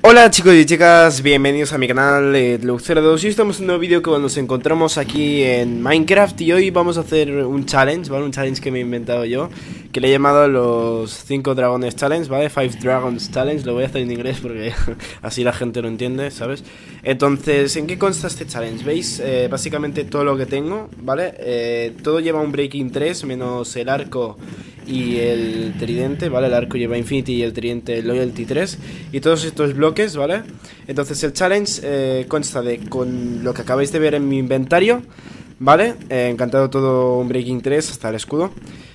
Hola chicos y chicas, bienvenidos a mi canal Luke02. Y hoy estamos en un nuevo vídeo que nos encontramos aquí en Minecraft. Y hoy vamos a hacer un challenge, ¿vale? Un challenge que me he inventado yo, que le he llamado los 5 dragones challenge, ¿vale? 5 dragons challenge. Lo voy a hacer en inglés porque así la gente lo entiende, ¿sabes? Entonces, ¿en qué consta este challenge? ¿Veis? Básicamente todo lo que tengo, ¿vale? Todo lleva un breaking 3 menos el arco y el tridente, ¿vale? El arco lleva Infinity y el tridente Loyalty 3. Y todos estos bloques, ¿vale? Entonces el challenge consta de, con lo que acabáis de ver en mi inventario, ¿vale? Encantado todo un Breaking 3 hasta el escudo.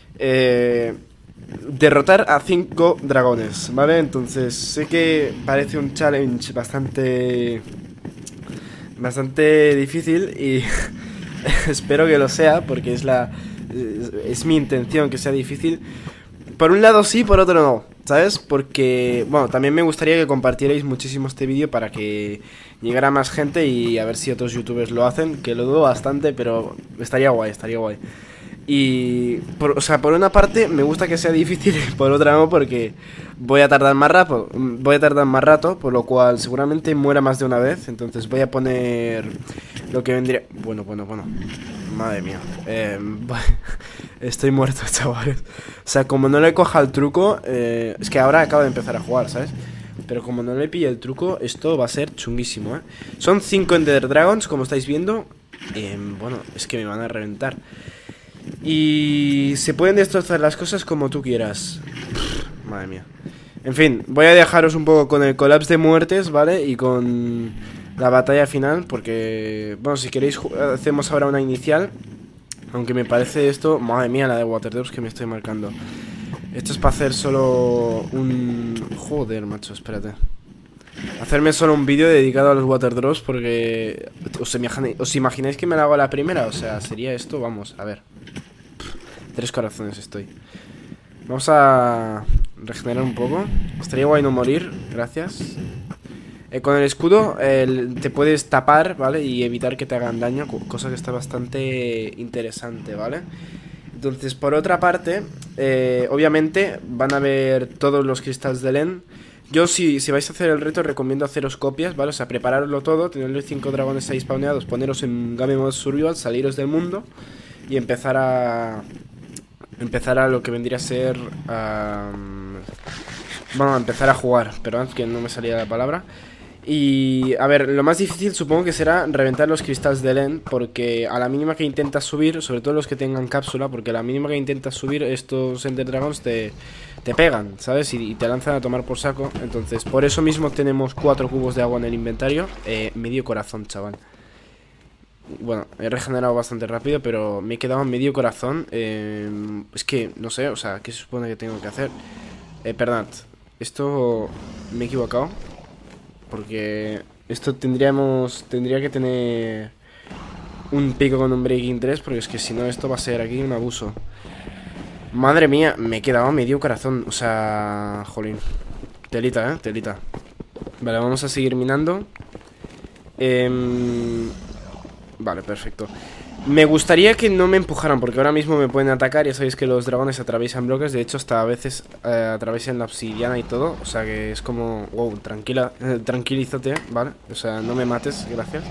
Derrotar a 5 dragones, ¿vale? Entonces sé que parece un challenge bastante difícil y espero que lo sea, porque es mi intención que sea difícil. Por un lado sí, por otro no, ¿sabes? Porque, bueno, también me gustaría que compartierais muchísimo este vídeo para que llegara más gente y a ver si otros youtubers lo hacen, que lo dudo bastante, pero estaría guay, estaría guay. Y, o sea, por una parte me gusta que sea difícil y por otra no, porque voy a tardar más rato, por lo cual seguramente muera más de una vez. Entonces voy a poner lo que vendría... Bueno, madre mía, estoy muerto, chavales. O sea, como no le coja el truco, es que ahora acabo de empezar a jugar, ¿sabes? Pero como no le pille el truco, esto va a ser chunguísimo, ¿eh? Son 5 Ender Dragons, como estáis viendo. Bueno, es que me van a reventar. Y se pueden destrozar las cosas como tú quieras. Madre mía. En fin, voy a dejaros un poco con el collapse de muertes, ¿vale? Y con la batalla final, porque, bueno, si queréis hacemos ahora una inicial. Aunque me parece esto... Madre mía, la de Waterdrops que me estoy marcando. Esto es para hacer solo un... Joder, macho, espérate. Hacerme solo un vídeo dedicado a los Waterdrops, porque... ¿Os imagináis que me la hago a la primera? O sea, sería esto, vamos, a ver. 3 corazones estoy. Vamos a regenerar un poco. Estaría guay no morir, gracias. Con el escudo te puedes tapar, ¿vale? Y evitar que te hagan daño, cosa que está bastante interesante, ¿vale? Entonces, por otra parte, obviamente van a ver todos los cristales de Len. Yo, si vais a hacer el reto, recomiendo haceros copias, ¿vale? O sea, prepararlo todo, tener los 5 dragones ahí spawneados, poneros en Game Mode Survival, saliros del mundo y empezar a lo que vendría a ser... bueno, empezar a jugar, perdón, que no me salía la palabra. Y, a ver, lo más difícil supongo que será reventar los cristales de Len, porque a la mínima que intentas subir, sobre todo los que tengan cápsula, porque a la mínima que intentas subir, estos Ender Dragons te pegan, ¿sabes? Y te lanzan a tomar por saco. Entonces, por eso mismo tenemos 4 cubos de agua en el inventario. Medio corazón, chaval. Bueno, he regenerado bastante rápido, pero me he quedado en medio corazón. Es que, no sé, o sea, ¿qué se supone que tengo que hacer? Perdón, esto me he equivocado. Porque esto tendría que tener un pico con un Breaking 3, porque es que si no esto va a ser aquí un abuso. Madre mía, me he quedado medio corazón, o sea, jolín. Telita, telita. Vale, vamos a seguir minando. Vale, perfecto. Me gustaría que no me empujaran, porque ahora mismo me pueden atacar. Ya sabéis que los dragones atraviesan bloques. De hecho, hasta a veces atraviesan la obsidiana y todo. O sea que es como... Wow, tranquilízate, ¿vale? O sea, no me mates, gracias.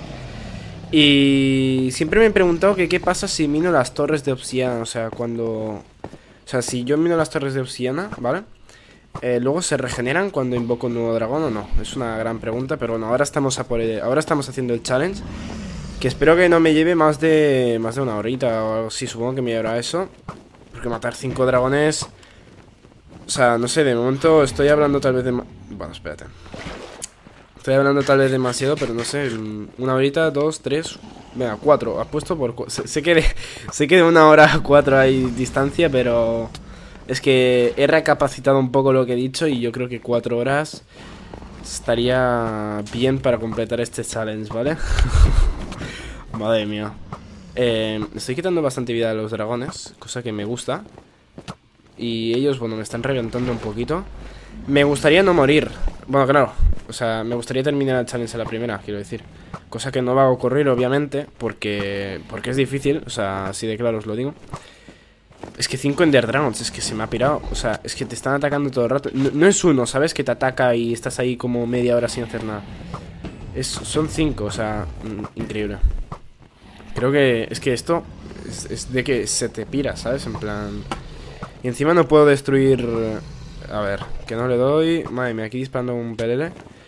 Y siempre me he preguntado que qué pasa si mino las torres de obsidiana. O sea, cuando... O sea, si yo mino las torres de obsidiana, ¿vale? Luego se regeneran cuando invoco un nuevo dragón o no. Es una gran pregunta, pero bueno, ahora estamos haciendo el challenge, que espero que no me lleve más de una horita o algo así. Supongo que me llevará eso, porque matar 5 dragones... O sea, no sé, de momento estoy hablando tal vez de... Bueno, espérate. Estoy hablando tal vez demasiado, pero no sé, una horita, 2, 3... Venga, 4, apuesto por... Sé que de 1 hora a 4 hay distancia, pero... Es que he recapacitado un poco lo que he dicho y yo creo que 4 horas estaría bien para completar este challenge, ¿vale? Madre mía. Estoy quitando bastante vida a los dragones, cosa que me gusta. Y ellos, bueno, me están reventando un poquito. Me gustaría no morir. Bueno, claro, o sea, me gustaría terminar el challenge a la primera, quiero decir. Cosa que no va a ocurrir, obviamente, porque es difícil, o sea, así de claro os lo digo. Es que 5 Ender Dragons, es que se me ha pirado. O sea, es que te están atacando todo el rato. No es uno, ¿sabes? Que te ataca y estás ahí como media hora sin hacer nada. Son 5, o sea, increíble. Creo que es que esto es de que se te pira, ¿sabes? En plan... Y encima no puedo destruir... A ver, que no le doy... Madre mía, aquí disparando un pelele.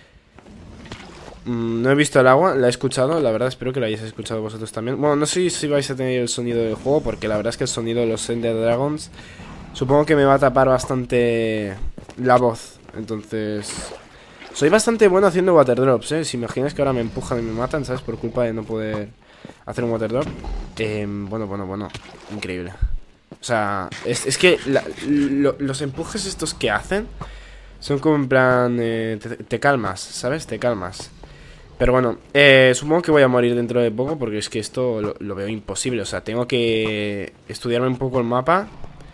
No he visto el agua, la he escuchado. La verdad espero que la hayáis escuchado vosotros también. Bueno, no sé si vais a tener el sonido del juego, porque la verdad es que el sonido de los Ender Dragons supongo que me va a tapar bastante la voz. Entonces... Soy bastante bueno haciendo water drops, ¿eh? Si imaginas que ahora me empujan y me matan, ¿sabes? Por culpa de no poder hacer un water drop. Bueno. Increíble. O sea, es que los empujes estos que hacen son como en plan... te calmas, ¿sabes? Te calmas. Pero bueno, supongo que voy a morir dentro de poco, porque es que esto lo veo imposible. O sea, tengo que estudiarme un poco el mapa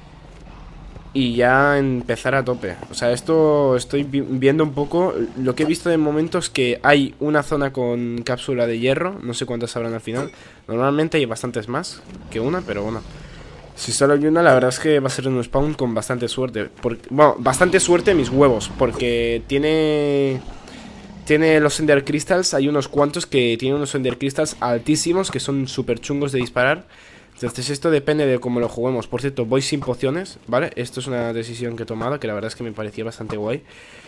y ya empezar a tope. O sea, esto estoy viendo un poco. Lo que he visto de momento es que hay una zona con cápsula de hierro. No sé cuántas habrán al final. Normalmente hay bastantes más que una, pero bueno, si solo hay una, la verdad es que va a ser un spawn con bastante suerte. Bueno, bastante suerte mis huevos, porque tiene los Ender Crystals. Hay unos cuantos que tienen unos Ender Crystals altísimos, que son súper chungos de disparar. Entonces esto depende de cómo lo juguemos. Por cierto, voy sin pociones, ¿vale? Esto es una decisión que he tomado, que la verdad es que me parecía bastante guay.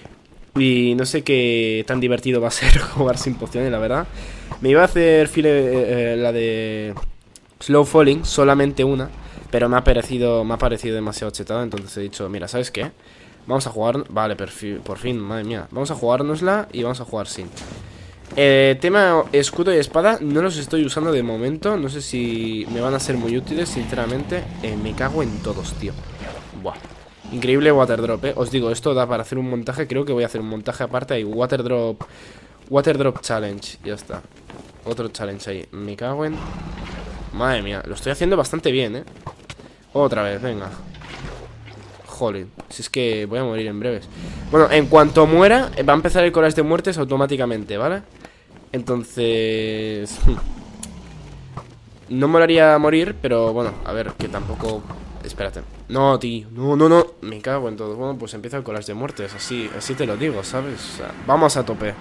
Y no sé qué tan divertido va a ser jugar sin pociones, la verdad. Me iba a hacer la de Slow Falling, solamente una, pero me ha parecido demasiado chetada. Entonces he dicho, mira, ¿sabes qué? Vamos a jugar... Vale, por fin, madre mía. Vamos a jugárnosla y vamos a jugar sin... tema escudo y espada no los estoy usando de momento. No sé si me van a ser muy útiles, sinceramente. Me cago en todos, tío. Buah. Increíble water drop, Os digo, esto da para hacer un montaje. Creo que voy a hacer un montaje aparte. Hay water drop challenge. Ya está. Otro challenge ahí. Me cago en... Madre mía, lo estoy haciendo bastante bien, Otra vez, venga. Jolín, si es que voy a morir en breves. Bueno, en cuanto muera, va a empezar el collage de muertes automáticamente, ¿vale? Entonces... No molaría morir, pero bueno, a ver, que tampoco... Espérate. No, tío, no. Me cago en todo. Bueno, pues empieza el collage de muertes, así te lo digo, ¿sabes? O sea, vamos a tope.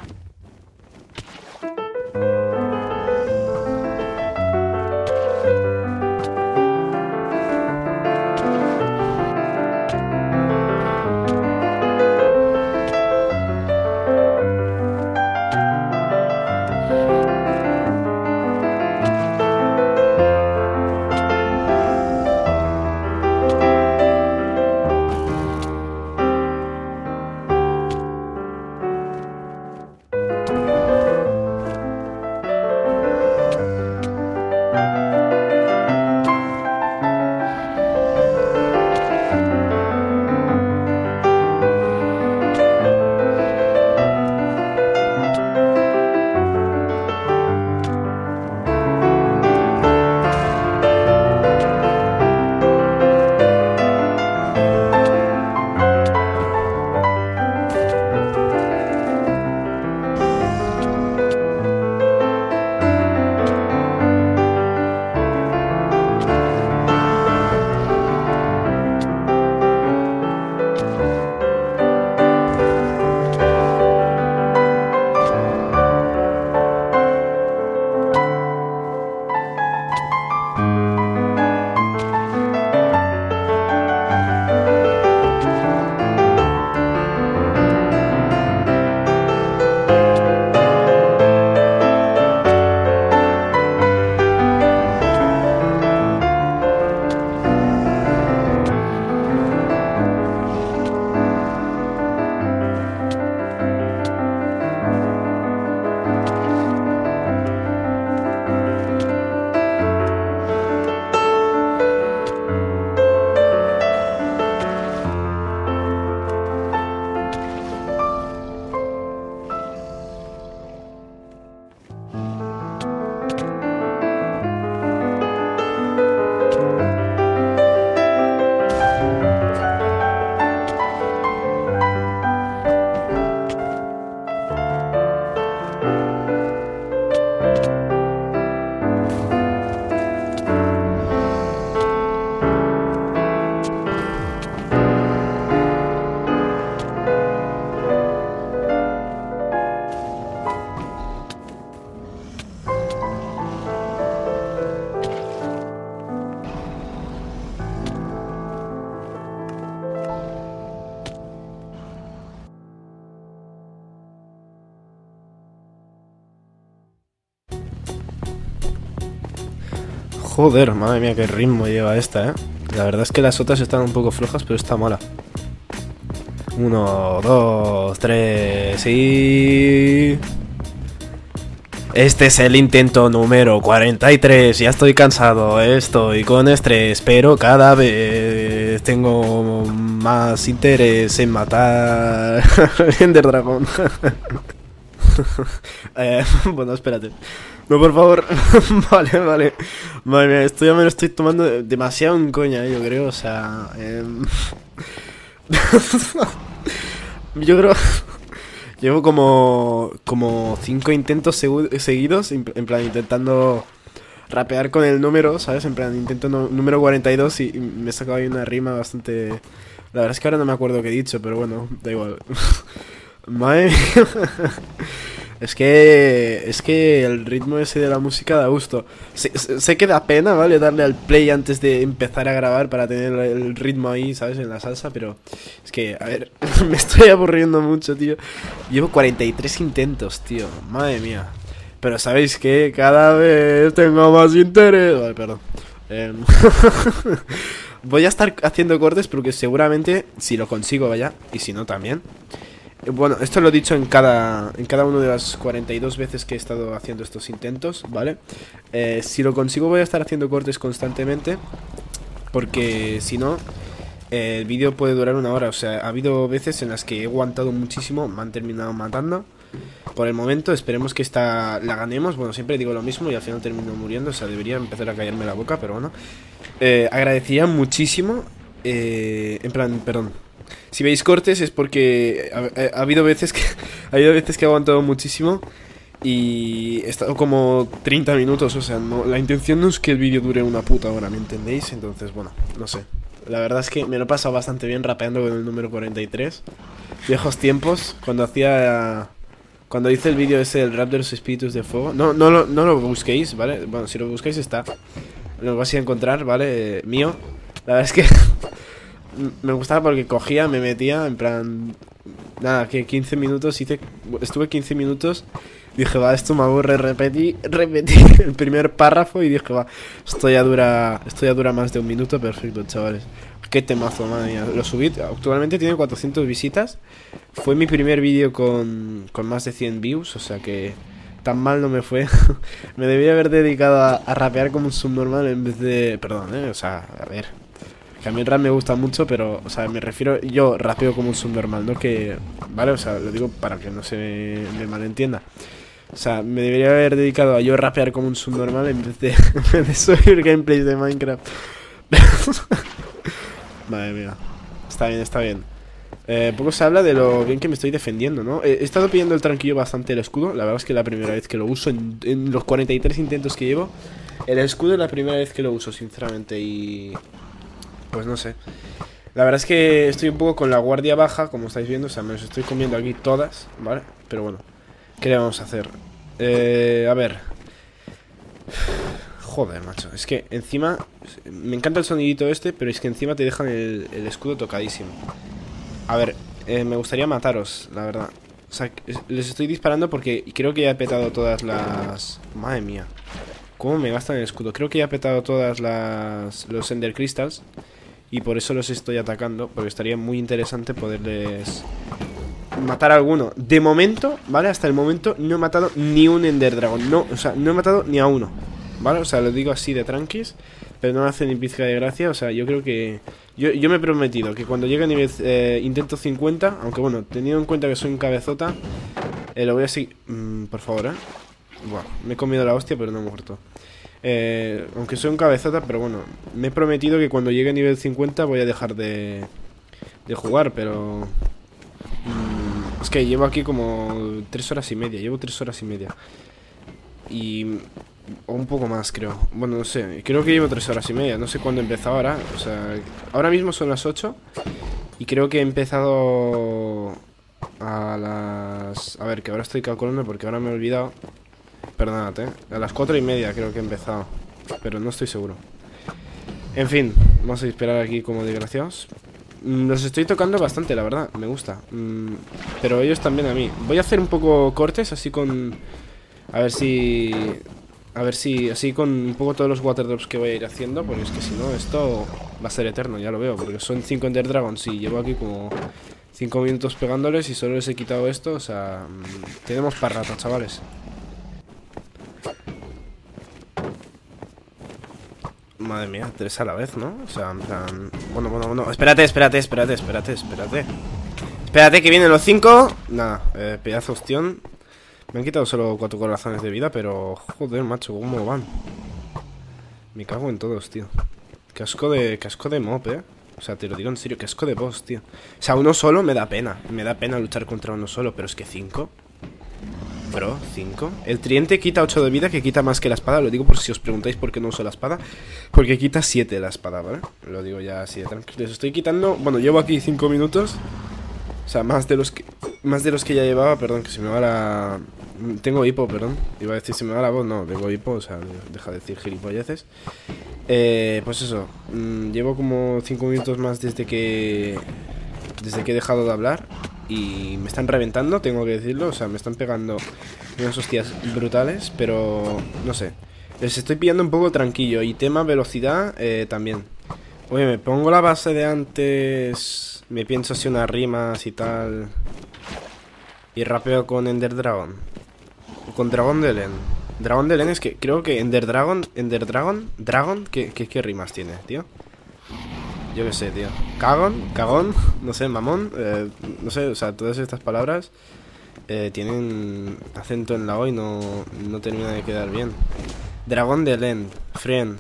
Joder, madre mía, qué ritmo lleva esta, La verdad es que las otras están un poco flojas, pero está mala. 1, 2, 3 y... Este es el intento número 43. Ya estoy cansado, estoy con estrés, pero cada vez tengo más interés en matar Ender Dragon. Bueno, espérate. No, por favor. Vale. Madre mía, esto ya me lo estoy tomando demasiado en coña, yo creo. O sea... yo creo... Llevo como 5 intentos seguidos, en plan intentando rapear con el número, ¿sabes? En plan intento número 42 y me he sacado ahí una rima bastante... La verdad es que ahora no me acuerdo qué he dicho, pero bueno, da igual. Madre mía. Es que el ritmo ese de la música da gusto. Sé que da pena, ¿vale? Darle al play antes de empezar a grabar para tener el ritmo ahí, ¿sabes? En la salsa, pero es que, a ver, me estoy aburriendo mucho, tío. Llevo 43 intentos, tío. Madre mía. Pero ¿sabéis qué? Cada vez tengo más interés. Vale, perdón. Voy a estar haciendo cortes porque seguramente, si lo consigo, vaya, y si no también... Bueno, esto lo he dicho en cada una de las 42 veces que he estado haciendo estos intentos, ¿vale? Si lo consigo voy a estar haciendo cortes constantemente, porque si no, el vídeo puede durar 1 hora. O sea, ha habido veces en las que he aguantado muchísimo, me han terminado matando. Por el momento, esperemos que esta la ganemos. Bueno, siempre digo lo mismo y al final termino muriendo. O sea, debería empezar a callarme la boca, pero bueno. Agradecería muchísimo, en plan, perdón. Si veis cortes es porque ha habido veces que he aguantado muchísimo y he estado como 30 minutos, o sea, no, la intención no es que el vídeo dure una puta hora, ¿me entendéis? Entonces, bueno, no sé. La verdad es que me lo he pasado bastante bien rapeando con el número 43. Viejos tiempos, cuando hice el vídeo ese del rap de los espíritus de fuego. No lo busquéis, ¿vale? Bueno, si lo buscáis está. Lo vais a encontrar, ¿vale? Mío. La verdad es que... me gustaba porque cogía, me metía, en plan... Nada, que 15 minutos estuve 15 minutos. Dije, va, esto me aburre. Repetí el primer párrafo y dije, va, esto ya dura más de 1 minuto. Perfecto, chavales. Qué temazo, madre mía. Lo subí, actualmente tiene 400 visitas. Fue mi primer vídeo con más de 100 views, o sea que... Tan mal no me fue. Me debía haber dedicado a rapear como un subnormal en vez de... Perdón, o sea, a ver... Que a mí el rap me gusta mucho, pero, o sea, me refiero... Yo rapeo como un subnormal, ¿no? Que... Vale, o sea, lo digo para que no se me malentienda. O sea, me debería haber dedicado a yo rapear como un subnormal en vez de subir gameplays de Minecraft. Madre mía. Está bien. Poco se habla de lo bien que me estoy defendiendo, ¿no? He estado pidiendo el tranquillo bastante el escudo. La verdad es que es la primera vez que lo uso en los 43 intentos que llevo. El escudo es la primera vez que lo uso, sinceramente, y... Pues no sé. La verdad es que estoy un poco con la guardia baja, como estáis viendo. O sea, me los estoy comiendo aquí todas, ¿vale? Pero bueno, ¿qué le vamos a hacer? A ver. Joder, macho. Es que encima... Me encanta el sonidito este, pero es que encima te dejan el escudo tocadísimo. A ver, me gustaría mataros, la verdad. O sea, les estoy disparando porque creo que ya he petado todas las... Madre mía. ¿Cómo me gastan el escudo? Creo que ya he petado todas los Ender Crystals. Y por eso los estoy atacando. Porque estaría muy interesante poderles matar a alguno. De momento, ¿vale? Hasta el momento no he matado ni un Ender Dragon. No, o sea, no he matado ni a uno, ¿vale? O sea, lo digo así de tranquis. Pero no me hace ni pizca de gracia. O sea, yo creo que... Yo me he prometido que cuando llegue a nivel intento 50... Aunque bueno, teniendo en cuenta que soy un cabezota, lo voy a seguir... por favor, Buah, me he comido la hostia, pero no he muerto. Aunque soy un cabezota, pero bueno, me he prometido que cuando llegue a nivel 50 voy a dejar de jugar, pero... es que llevo aquí como 3 horas y media. Llevo 3 horas y media. O un poco más, creo. Bueno, no sé, creo que llevo 3 horas y media. No sé cuándo he empezado ahora. O sea, ahora mismo son las 8. Y creo que he empezado a las... A ver, que ahora estoy calculando porque ahora me he olvidado. Perdónate, a las 4:30 creo que he empezado. Pero no estoy seguro. En fin, vamos a esperar aquí como desgraciados. Los estoy tocando bastante, la verdad, me gusta. Pero ellos también a mí. Voy a hacer un poco cortes así con... A ver si A ver si así con un poco todos los water drops que voy a ir haciendo, porque es que si no, esto va a ser eterno, ya lo veo. Porque son 5 Ender Dragons y llevo aquí como 5 minutos pegándoles y solo les he quitado esto. O sea, tenemos para rato, chavales. Madre mía, 3 a la vez, ¿no? O sea, en plan... Bueno. Espérate. Espérate que vienen los 5. Nada, pedazo ostión. Me han quitado solo 4 corazones de vida, pero... Joder, macho, ¿cómo van? Me cago en todos, tío. Casco de mob, O sea, te lo digo en serio, casco de boss, tío. O sea, uno solo me da pena. Me da pena luchar contra uno solo, pero es que 5. Bro, 5. El tridente quita 8 de vida, que quita más que la espada. Lo digo por si os preguntáis por qué no uso la espada. Porque quita 7 la espada, ¿vale? Lo digo ya así de tranquilo. Les estoy quitando... Bueno, llevo aquí 5 minutos. O sea, más de los que ya llevaba. Perdón, que se me va la... Tengo hipo, perdón. Iba a decir se me va la voz. No, tengo hipo, o sea, deja de decir gilipolleces. Pues eso. Llevo como 5 minutos más desde que he dejado de hablar. Y me están reventando, tengo que decirlo. O sea, me están pegando unas hostias brutales. Pero, no sé, les estoy pillando un poco tranquilo. Y tema velocidad, también. Oye, me pongo la base de antes. Me pienso así unas rimas y tal. Y rapeo con Ender Dragon. O con Dragón de Len. Dragón de Len es que creo que Ender Dragon, Dragon, ¿qué rimas tiene, tío? Yo qué sé, tío. Cagón, no sé, mamón, no sé, o sea, todas estas palabras tienen acento en la O y no termina de quedar bien. Dragón de Len, friend,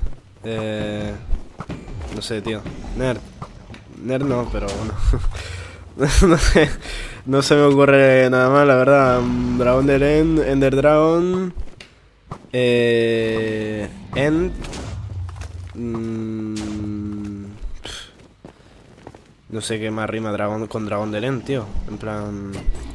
no sé, tío. Nerd no, pero bueno. No se me ocurre nada más, la verdad. Dragón de Len, Ender Dragon, no sé qué más rima con Dragón de Len, tío. En plan...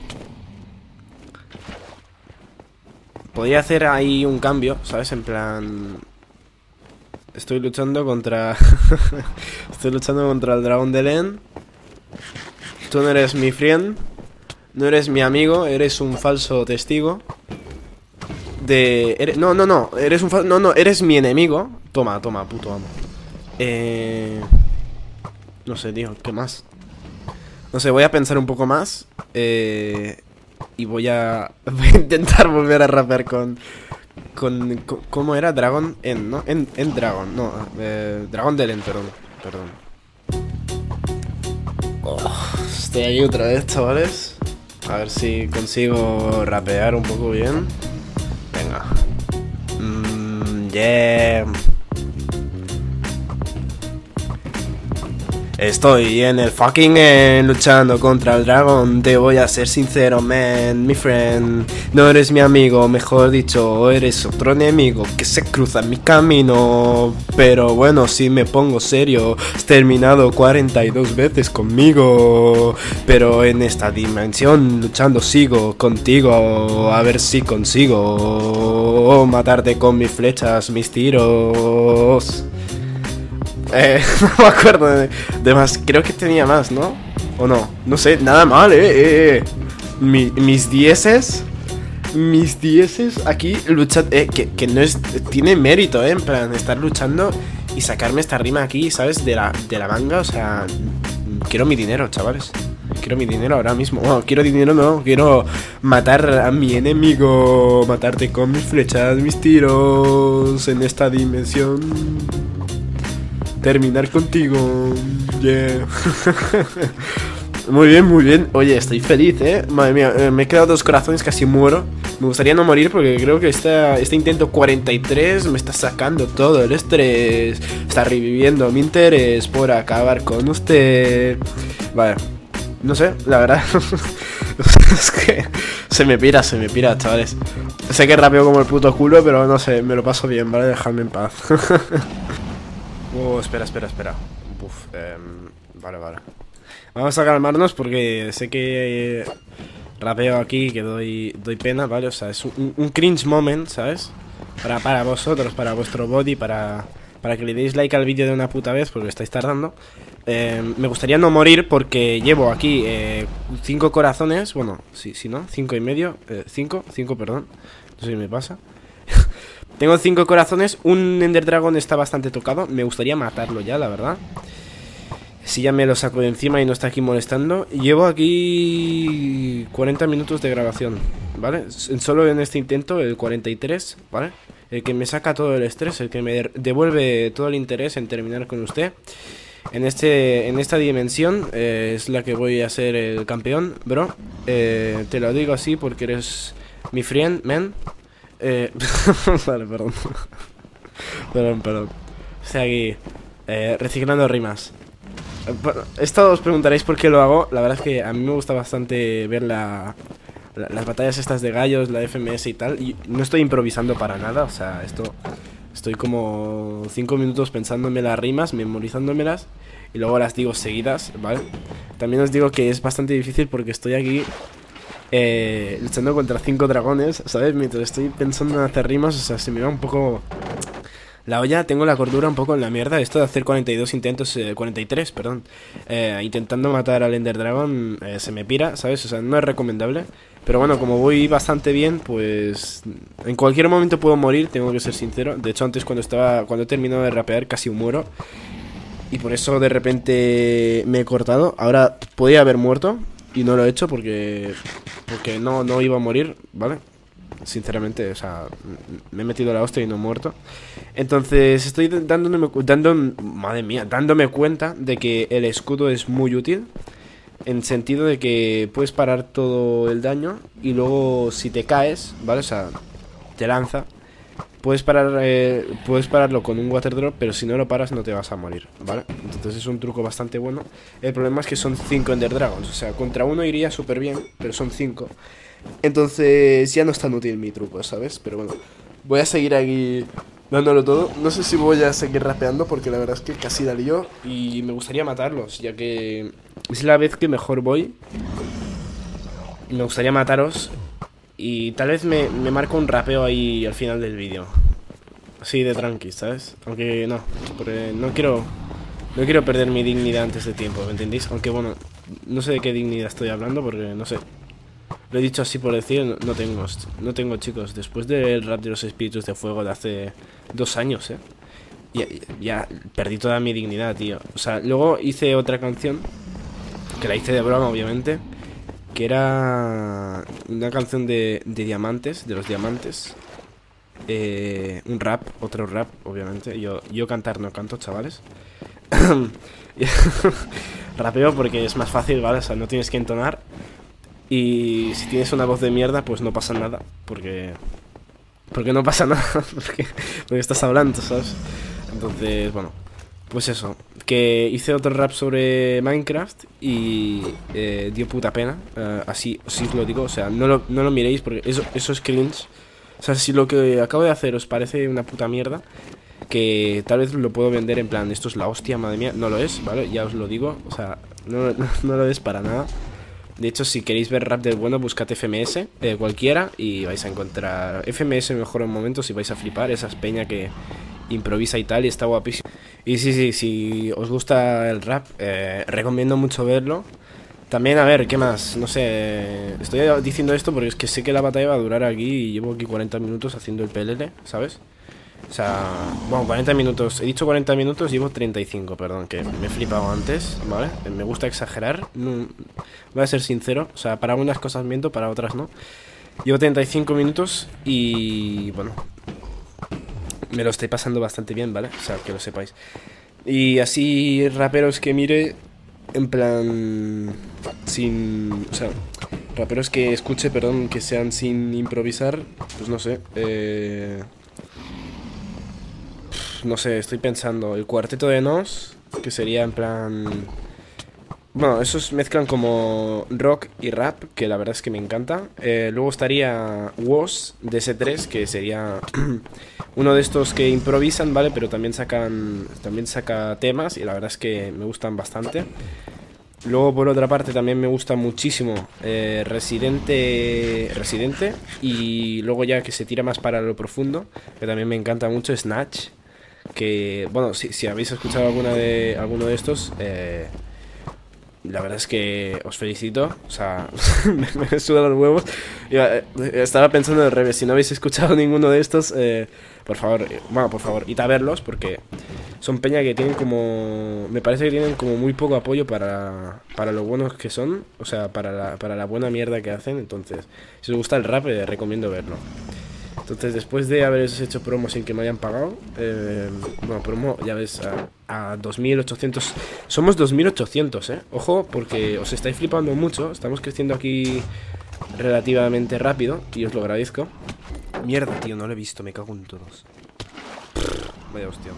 Podría hacer ahí un cambio, ¿sabes? En plan... Estoy luchando contra... Estoy luchando contra el Dragón de Len. Tú no eres mi friend. No eres mi amigo, eres un falso testigo. No, eres un no, eres mi enemigo. Toma, puto amo. No sé, tío, ¿qué más? No sé, voy a pensar un poco más. Y voy a intentar volver a rapear con ¿cómo era? Dragon End, ¿no? End Dragon, no, Dragón del End, perdón. Estoy aquí otra vez, chavales. A ver si consigo rapear un poco bien. Venga. Yeah. Estoy en el fucking end, luchando contra el dragón. Te voy a ser sincero, man, mi friend. No eres mi amigo, mejor dicho, eres otro enemigo que se cruza en mi camino. Pero bueno, si me pongo serio, has terminado 42 veces conmigo. Pero en esta dimensión, luchando sigo contigo. A ver si consigo matarte con mis flechas, mis tiros. No me acuerdo de más. Creo que tenía más, ¿no? ¿O no? No sé, nada mal, mis dieces aquí luchando, que no es... Tiene mérito, en plan, estar luchando y sacarme esta rima aquí, ¿sabes? De la manga, o sea... Quiero mi dinero, chavales. Quiero mi dinero ahora mismo. Bueno, quiero dinero, no. Quiero matar a mi enemigo. Matarte con mis flechas, mis tiros. En esta dimensión. Terminar contigo. Yeah. Muy bien. Oye, estoy feliz, Madre mía, me he quedado 2 corazones, casi muero. Me gustaría no morir porque creo que este intento 43 me está sacando todo el estrés. Está reviviendo mi interés por acabar con usted. Vale, no sé, la verdad. Es que se me pira, chavales. Sé que rapeo como el puto culo, pero no sé, me lo paso bien, ¿vale? Dejadme en paz. Espera. Uf, vale. Vamos a calmarnos porque sé que rapeo aquí, que doy pena, ¿vale? O sea, es un cringe moment, ¿sabes? Para vosotros, para vuestro body, para que le deis like al vídeo de una puta vez, porque estáis tardando. Me gustaría no morir porque llevo aquí 5 corazones. Bueno, sí, ¿no? 5 y medio. 5, perdón. No sé si me pasa. Tengo 5 corazones. Un Ender Dragon está bastante tocado. Me gustaría matarlo ya, la verdad. Si ya me lo saco de encima y no está aquí molestando. Llevo aquí 40 minutos de grabación, ¿vale? Solo en este intento, el 43, ¿vale? El que me saca todo el estrés, el que me devuelve todo el interés en terminar con usted. En esta dimensión es la que voy a ser el campeón, bro. Te lo digo así porque eres mi friend, man. Vale, perdón. Perdón. Estoy aquí reciclando rimas. Bueno, esto os preguntaréis por qué lo hago. La verdad es que a mí me gusta bastante ver las batallas estas de gallos, la FMS y tal. Y no estoy improvisando para nada. O sea, estoy como 5 minutos pensándome las rimas, memorizándomelas y luego las digo seguidas, ¿vale? También os digo que es bastante difícil porque estoy aquí luchando contra 5 dragones, ¿sabes? Mientras estoy pensando en hacer rimas, o sea, se me va un poco la olla. Tengo la cordura un poco en la mierda. Esto de hacer 42 intentos, 43, perdón, intentando matar al Ender Dragon, se me pira, ¿sabes? O sea, no es recomendable. Pero bueno, como voy bastante bien, pues en cualquier momento puedo morir, tengo que ser sincero. De hecho, antes cuando he terminado de rapear casi muero. Y por eso de repente me he cortado. Ahora podía haber muerto y no lo he hecho porque no iba a morir, ¿vale? Sinceramente, o sea, me he metido la hostia y no he muerto. Entonces estoy dándome cuenta de que el escudo es muy útil. En sentido de que puedes parar todo el daño y luego si te caes, ¿vale? O sea, te lanza. Puedes pararlo con un water drop, pero si no lo paras no te vas a morir, ¿vale? Entonces es un truco bastante bueno. El problema es que son 5 Ender Dragons. O sea, contra uno iría súper bien, pero son 5. Entonces ya no es tan útil mi truco, ¿sabes? Pero bueno, voy a seguir aquí dándolo todo. No sé si voy a seguir rapeando porque la verdad es que casi la lío. Y me gustaría matarlos, ya que es la vez que mejor voy. Y me gustaría mataros. Y tal vez me marco un rapeo ahí al final del vídeo. Así de tranqui, ¿sabes? Aunque no, porque no quiero perder mi dignidad antes de tiempo, ¿me entendéis? Aunque bueno, no sé de qué dignidad estoy hablando porque no sé. Lo he dicho así por decir, no tengo, chicos. Después del rap de los espíritus de fuego de hace 2 años, ya perdí toda mi dignidad, tío. O sea, luego hice otra canción, que la hice de broma, obviamente, que era una canción de diamantes, de los diamantes. Un rap, otro rap, obviamente. Yo cantar no canto, chavales. Rapeo porque es más fácil, ¿vale? O sea, no tienes que entonar. Y si tienes una voz de mierda, pues no pasa nada. Porque no pasa nada. Porque estás hablando, ¿sabes? Entonces, bueno, pues eso. Que hice otro rap sobre Minecraft y dio puta pena. Así os lo digo. O sea, no lo miréis porque eso es cringe. O sea, si lo que acabo de hacer os parece una puta mierda, que tal vez lo puedo vender en plan, esto es la hostia, madre mía. No lo es, ¿vale? Ya os lo digo. O sea, no lo es para nada. De hecho, si queréis ver rap del bueno, buscad FMS, cualquiera, y vais a encontrar FMS mejor en momentos y vais a flipar. Esa es peña que improvisa y tal, y está guapísimo. Y sí, si os gusta el rap, recomiendo mucho verlo. También, a ver, ¿qué más? No sé, estoy diciendo esto porque es que sé que la batalla va a durar aquí y llevo aquí 40 minutos haciendo el PLL, ¿sabes? O sea, bueno, 40 minutos, he dicho 40 minutos, llevo 35, perdón, que me he flipado antes, ¿vale? Me gusta exagerar, voy a ser sincero, o sea, para algunas cosas miento, para otras no. Llevo 35 minutos y, bueno, me lo estoy pasando bastante bien, ¿vale? O sea, que lo sepáis. Y así raperos que mire, en plan, o sea, raperos que escuche, perdón, que sean sin improvisar, pues no sé, no sé, estoy pensando. El Cuarteto de Nos, que sería en plan... Bueno, esos mezclan como rock y rap, que la verdad es que me encanta. Luego estaría Woz de S3, que sería uno de estos que improvisan, ¿vale? Pero también saca temas y la verdad es que me gustan bastante. Luego, por otra parte, también me gusta muchísimo Residente. Y luego ya que se tira más para lo profundo, que también me encanta mucho, Snatch. Que, bueno, si habéis escuchado alguno de estos, la verdad es que os felicito. O sea, me sudan los huevos. Estaba pensando al revés. Si no habéis escuchado ninguno de estos, por favor, bueno, por favor, id a verlos, porque son peña que tienen como... Me parece que tienen como muy poco apoyo para lo buenos que son. O sea, para la buena mierda que hacen. Entonces, si os gusta el rap, recomiendo verlo. Entonces, después de haberos hecho promo sin que me hayan pagado, bueno, promo, ya ves, a 2.800. Somos 2.800, Ojo, porque os estáis flipando mucho. Estamos creciendo aquí relativamente rápido y os lo agradezco. Mierda, tío, no lo he visto, me cago en todos. Vaya hostia.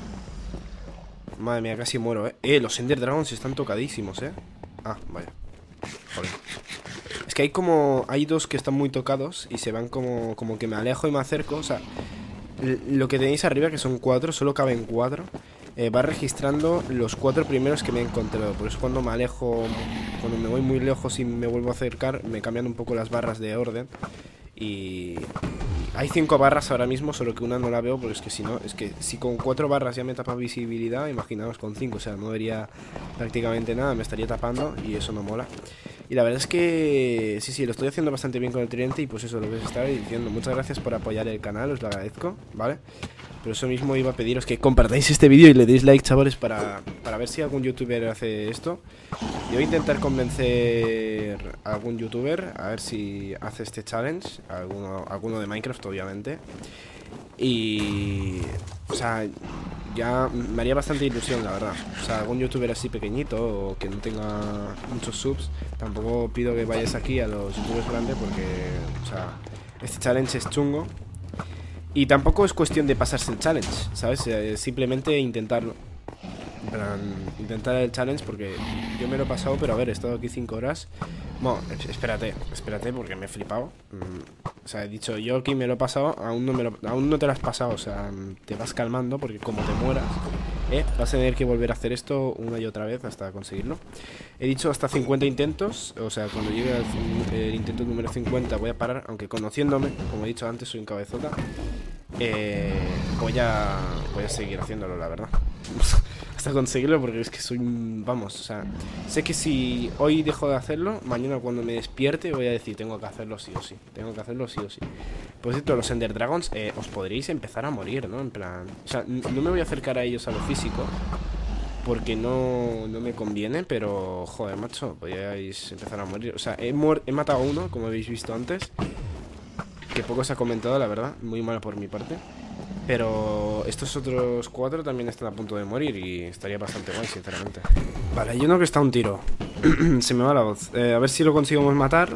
Madre mía, casi muero, los Ender Dragons están tocadísimos, Ah, vaya. Joder. Es que hay dos que están muy tocados y se van como que me alejo y me acerco. O sea, lo que tenéis arriba, que son 4, solo caben 4, va registrando los 4 primeros que me he encontrado. Por eso cuando me alejo, cuando me voy muy lejos y me vuelvo a acercar, me cambian un poco las barras de orden. Y hay 5 barras ahora mismo, solo que una no la veo, porque es que si no, es que si con 4 barras ya me tapa visibilidad, imaginaos con 5, o sea, no vería prácticamente nada, me estaría tapando y eso no mola. Y la verdad es que sí, lo estoy haciendo bastante bien con el tridente y pues eso, lo que os estaba diciendo. Muchas gracias por apoyar el canal, os lo agradezco, ¿vale? Pero eso mismo iba a pediros que compartáis este vídeo y le deis like, chavales, para ver si algún youtuber hace esto. Yo voy a intentar convencer a algún youtuber a ver si hace este challenge, alguno de Minecraft, obviamente. Y... o sea, ya me haría bastante ilusión, la verdad. O sea, algún youtuber así pequeñito o que no tenga muchos subs. Tampoco pido que vayáis aquí a los youtubers grandes porque, o sea, este challenge es chungo. Y tampoco es cuestión de pasarse el challenge, ¿sabes? Simplemente intentarlo. En plan, intentar el challenge porque yo me lo he pasado, pero a ver, he estado aquí 5 horas. Bueno, espérate porque me he flipado. O sea, he dicho, yo aquí me lo he pasado, aún no te lo has pasado. O sea, te vas calmando porque como te mueras, vas a tener que volver a hacer esto una y otra vez hasta conseguirlo. He dicho hasta 50 intentos. O sea, cuando llegue el intento número 50 voy a parar, aunque conociéndome, como he dicho antes, soy un cabezota. Voy a seguir haciéndolo, la verdad. Hasta conseguirlo, porque es que soy vamos, o sea, sé que si hoy dejo de hacerlo, mañana cuando me despierte voy a decir, tengo que hacerlo sí o sí. Tengo que hacerlo sí o sí. Por cierto, los Ender Dragons, os podréis empezar a morir, ¿no? En plan, o sea, no me voy a acercar a ellos a lo físico porque no me conviene, pero, joder, macho, podríais empezar a morir. O sea, he matado a uno, como habéis visto antes, que poco se ha comentado, la verdad, muy mal por mi parte. Pero estos otros 4 también están a punto de morir y estaría bastante guay, sinceramente. Vale, hay uno que está a un tiro. Se me va la voz. A ver si lo conseguimos matar.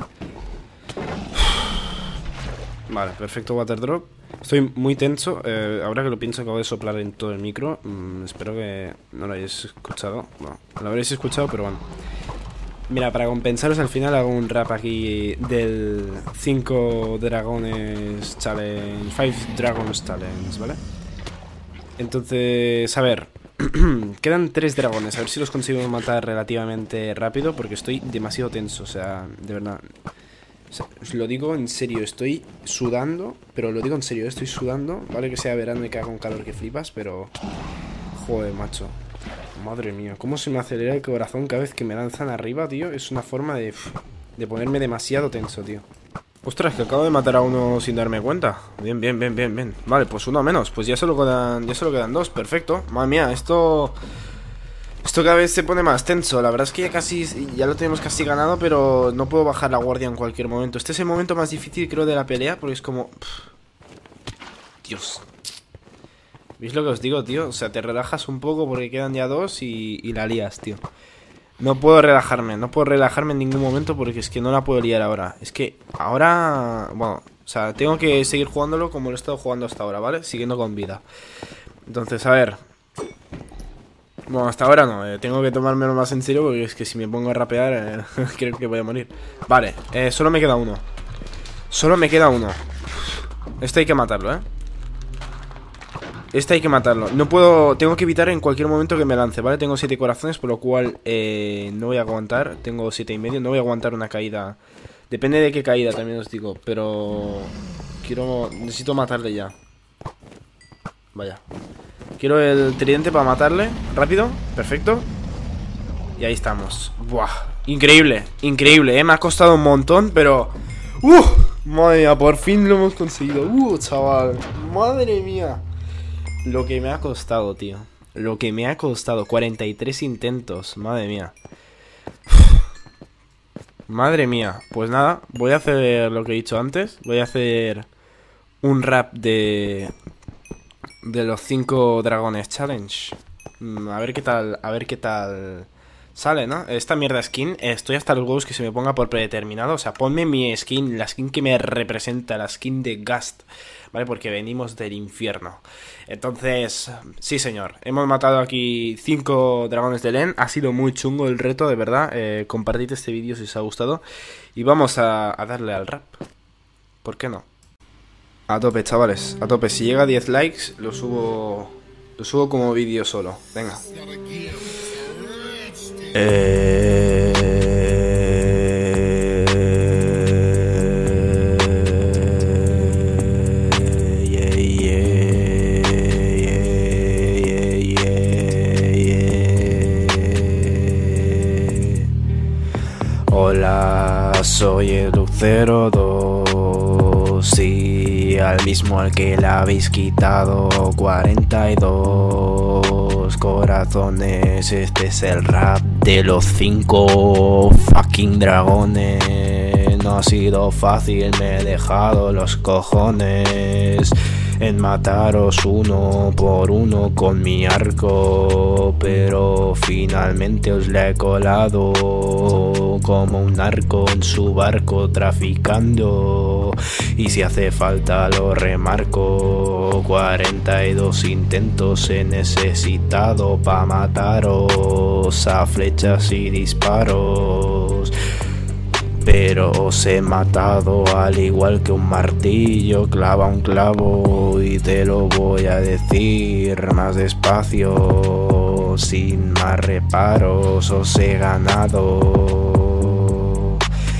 Vale, perfecto water drop. Estoy muy tenso. Ahora que lo pienso, acabo de soplar en todo el micro. Espero que no lo hayáis escuchado. Bueno, lo habréis escuchado, pero bueno. Mira, para compensaros al final hago un rap aquí del 5 Dragones Challenge, 5 Dragons Challenge, ¿vale? Entonces, a ver, quedan 3 dragones, a ver si los consigo matar relativamente rápido porque estoy demasiado tenso, o sea, de verdad. O sea, os lo digo en serio, estoy sudando, pero lo digo en serio, estoy sudando, vale que sea verano y que haga un calor que flipas, pero... joder, macho. Madre mía, cómo se me acelera el corazón cada vez que me lanzan arriba, tío. Es una forma de ponerme demasiado tenso, tío. Ostras, que acabo de matar a uno sin darme cuenta. Bien. Vale, pues uno menos. Pues ya solo quedan 2, perfecto. Madre mía, esto cada vez se pone más tenso. La verdad es que ya lo tenemos casi ganado, pero no puedo bajar la guardia en cualquier momento. Este es el momento más difícil, creo, de la pelea, porque es como... Dios. ¿Veis lo que os digo, tío? O sea, te relajas un poco porque quedan ya 2 y la lías, tío. No puedo relajarme en ningún momento porque es que no la puedo liar ahora. Es que ahora... bueno, o sea, tengo que seguir jugándolo como lo he estado jugando hasta ahora, ¿vale? Siguiendo con vida. Entonces, a ver... bueno, hasta ahora no, tengo que tomármelo más en serio porque es que si me pongo a rapear creo que voy a morir. Vale, solo me queda uno. Este hay que matarlo, Este hay que matarlo. No puedo... tengo que evitar en cualquier momento que me lance, ¿vale? Tengo 7 corazones, por lo cual no voy a aguantar. Tengo 7,5, no voy a aguantar una caída. Depende de qué caída, también os digo. Pero... necesito matarle ya. Vaya. Quiero el tridente para matarle. Rápido, perfecto. Y ahí estamos. Buah. Increíble, increíble, me ha costado un montón, pero... madre mía, por fin lo hemos conseguido. Chaval, madre mía. Lo que me ha costado, tío. Lo que me ha costado, 43 intentos, madre mía. Madre mía, pues nada, voy a hacer lo que he dicho antes. Voy a hacer un rap de los 5 dragones challenge. A ver qué tal sale, ¿no? Esta mierda skin, estoy hasta los huevos que se me ponga por predeterminado. O sea, ponme mi skin, la skin que me representa, la skin de Gast, ¿vale? Porque venimos del infierno. Entonces, sí señor, hemos matado aquí 5 dragones de Len. Ha sido muy chungo el reto, de verdad. Compartid este vídeo si os ha gustado. Y vamos a darle al rap. ¿Por qué no? A tope, chavales, a tope. Si llega a 10 likes, lo subo como vídeo solo. Venga. Hola, soy el Lucero 2. Sí, al mismo al que le habéis quitado 42 corazones. Este es el rap de los 5 fucking dragones. No ha sido fácil, me he dejado los cojones en mataros uno por uno con mi arco, pero finalmente os la he colado como un narco en su barco traficando, y si hace falta lo remarco. 42 intentos he necesitado pa' mataros a flechas y disparos, pero os he matado al igual que un martillo clava un clavo, y te lo voy a decir más despacio, sin más reparos. Os he ganado,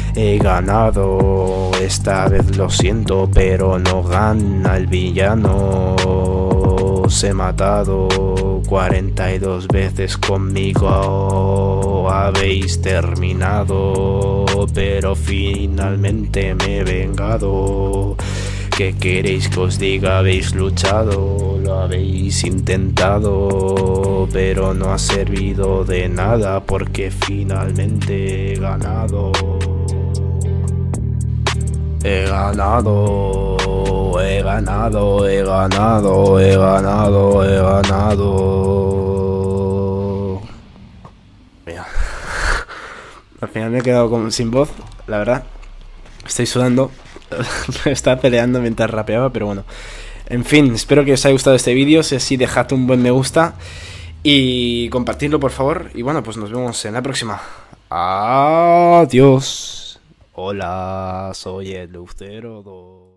esta vez lo siento, pero no gana el villano. Os he matado 42 veces conmigo, habéis terminado, pero finalmente me he vengado. ¿Qué queréis que os diga? Habéis luchado, lo habéis intentado, pero no ha servido de nada porque finalmente he ganado. He ganado. Mira. Al final me he quedado sin voz, la verdad. Estoy sudando. Me estaba peleando mientras rapeaba, pero bueno. En fin, espero que os haya gustado este vídeo. Si es así, dejad un buen me gusta y compartidlo, por favor. Y bueno, pues nos vemos en la próxima. Adiós. Hola, soy el Lucero 2.